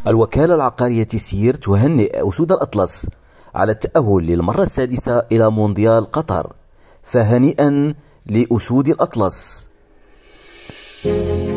الوكالة العقارية سير تهنئ أسود الأطلس على التأهل للمرة السادسة إلى مونديال قطر، فهنيئا لأسود الأطلس.